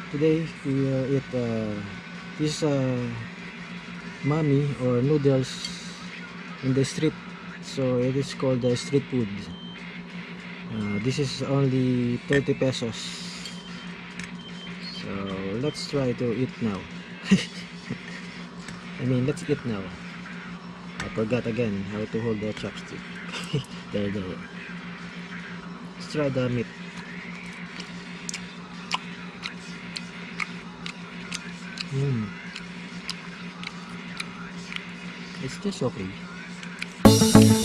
Today we will eat this mami or noodles in the street. So it is called the street food. This is only 30 pesos. So let's try to eat now. Let's eat now. I forgot again how to hold the chopstick. There. Let's try the meat. It's just okay.